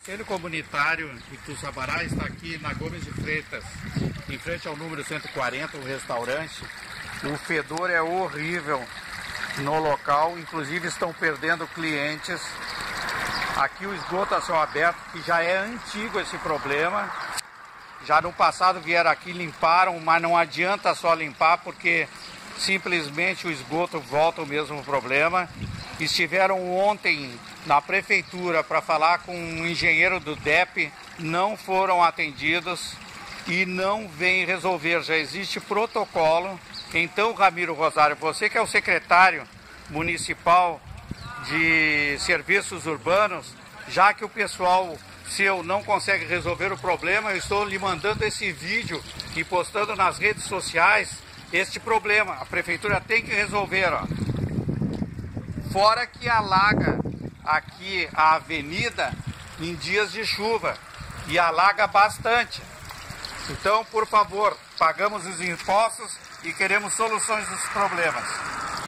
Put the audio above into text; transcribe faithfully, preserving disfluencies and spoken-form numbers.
Conselho Comunitário Itu-Sabará está aqui na Gomes de Freitas, em frente ao número cento e quarenta, o restaurante. O fedor é horrível no local, inclusive estão perdendo clientes. Aqui o esgoto a céu aberto, que já é antigo esse problema. Já no passado vieram aqui, limparam, mas não adianta só limpar, porque simplesmente o esgoto volta ao mesmo problema. Estiveram ontem na prefeitura para falar com um engenheiro do D E P, não foram atendidos e não vêm resolver. Já existe protocolo. Então, Ramiro Rosário, você que é o secretário municipal de serviços urbanos, já que o pessoal seu não consegue resolver o problema, eu estou lhe mandando esse vídeo e postando nas redes sociais este problema. A prefeitura tem que resolver, ó. Fora que alaga aqui a avenida em dias de chuva e alaga bastante. Então, por favor, pagamos os impostos e queremos soluções dos problemas.